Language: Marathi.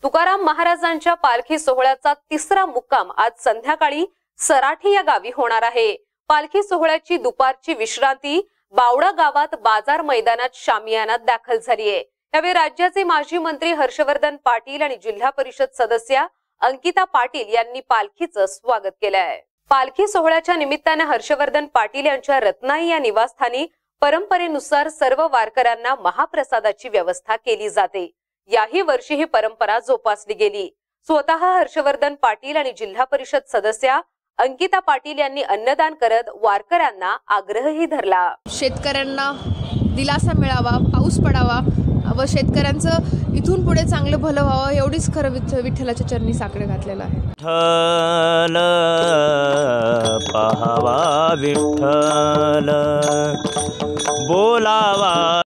तुकाराम महाराजांच्या पालखी सोहळ्याचा तिसरा मुक्काम आज संध्याकाळी सराठी या गावी होणार आहे। पालखी सोहळ्याची दुपारची विश्रांती बावडा गावात बाजार मैदानात शामियानात दाखल झाली आहे। यावेळी राज्याचे माजी मंत्री हर्षवर्धन पाटील आणि जिल्हा परिषद सदस्य अंकिता पाटील यांनी पालखीचं स्वागत केलं आहे। पालखी सोहळ्याच्या निमित्ताने हर्षवर्धन पाटील यांच्या रत्नाई या निवासस्थानी परंपरेनुसार सर्व वारकऱ्यांना महाप्रसादाची व्यवस्था केली जाते। याही वर्षी ही परंपरा जोपासली गेली। स्वतः हर्षवर्धन पाटील आणि जिल्हा परिषद सदस्य अंकिता पाटील यांनी अन्नदान करत वारकऱ्यांना आग्रहही धरला। शेतकऱ्यांना दिलासा मिळावा, पाऊस पडावा व शेतकऱ्यांचं इथून पुढे चांगलं भलं व्हावं एवढीच खरं विठ्ठलाच्या चरणी साकडं घातलेलं आहे। विठ्ठल पाहावा, विठ्ठल बोलावा।